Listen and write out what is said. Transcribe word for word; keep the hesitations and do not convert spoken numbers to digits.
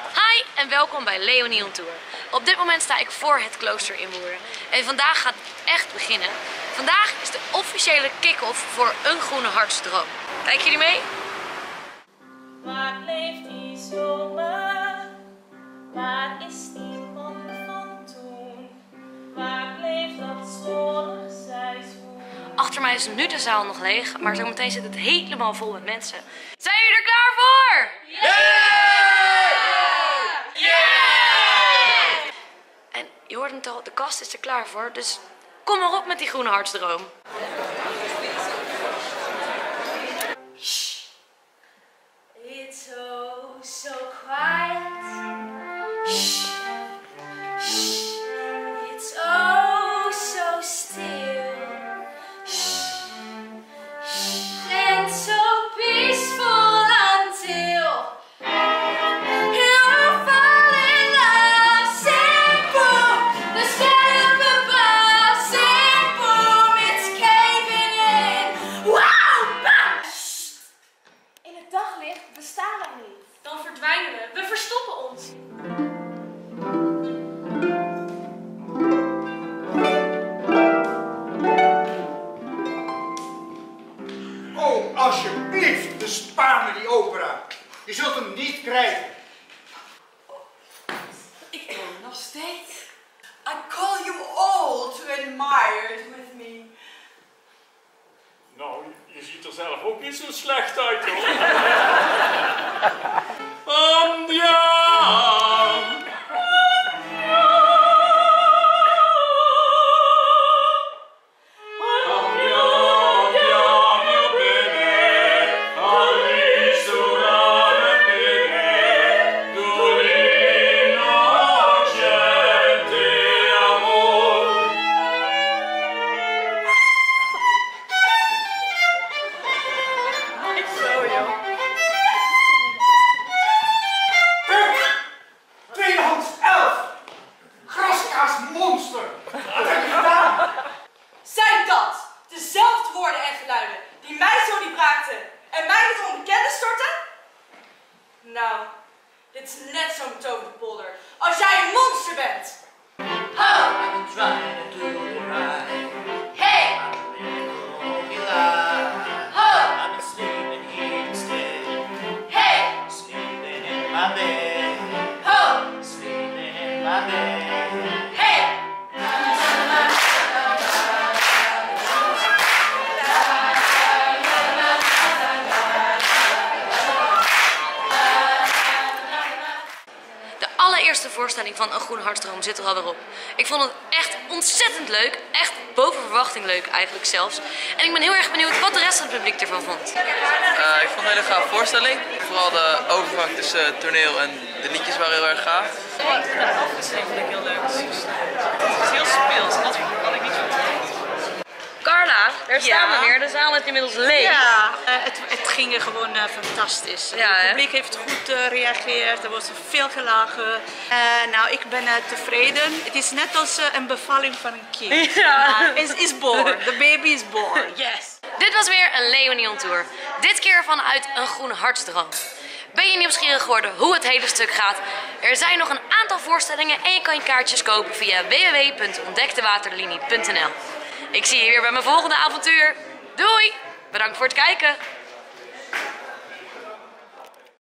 Hi en welkom bij Leonie on Tour. Op dit moment sta ik voor het klooster in Woerden. En vandaag gaat het echt beginnen. Vandaag is de officiële kick-off voor Een Groene Hartsdroom. Kijken jullie mee? Waar leeft die zomer? Waar is die man van toen? Waar bleef dat zonneseizoen? Achter mij is nu de zaal nog leeg, maar zometeen zit het helemaal vol met mensen. Zijn jullie er klaar voor? En je hoort het al, de kast is er klaar voor, dus kom maar op met die groene hartsdroom. It's oh so quiet. Shh. Shh. It's oh so still. Shh. Shh. And so peaceful until you fall in love. Sing boom, the sky up above. Sing boom, it's caving in. Wow! Bam! Shh. In het daglicht bestaan wij niet. Dan verdwijnen we. We verstoppen ons. Oh, alsjeblieft, bespaar me die opera. Je zult hem niet krijgen. Ik wil nog steeds. I call you all to admire it with me. Nou, je ziet er zelf ook niet zo slecht uit, hoor. Andiamo. Zijn dat dezelfde woorden en geluiden die mij zo diep raakten en mij het onbekende storten? Nou, dit is net zo'n toverpolder als jij een monster bent. Ho! Hey! Ho! Hey! Ho! Hey! De allereerste voorstelling van Een Groene Hartsdroom zit er alweer op. Ik vond het echt ontzettend leuk. Echt boven verwachting leuk eigenlijk zelfs. En ik ben heel erg benieuwd wat de rest van het publiek ervan vond. Uh, ik vond het een hele gaaf voorstelling. Vooral de overgang tussen het toneel en de liedjes waren heel erg gaaf. De afwisseling vond ik heel leuk. Het is heel speels en dat had ik niet zo verwacht. Carla, daar staan Ja. we weer. De zaal is inmiddels leeg. Ja, uh, het, het ging gewoon uh, fantastisch. Ja, het hè? publiek heeft goed gereageerd, er wordt veel gelachen. Uh, nou, ik ben uh, tevreden. Het is net als uh, een bevalling van een kind. Ja. Uh, is, is born, the baby is born. Yes. Dit was weer een Leonie on Tour. Dit keer vanuit Een Groene Hartsdroom. Ben je nieuwsgierig geworden hoe het hele stuk gaat? Er zijn nog een aantal voorstellingen en je kan je kaartjes kopen via w w w punt ontdektewaterlinie punt n l. Ik zie je weer bij mijn volgende avontuur. Doei! Bedankt voor het kijken!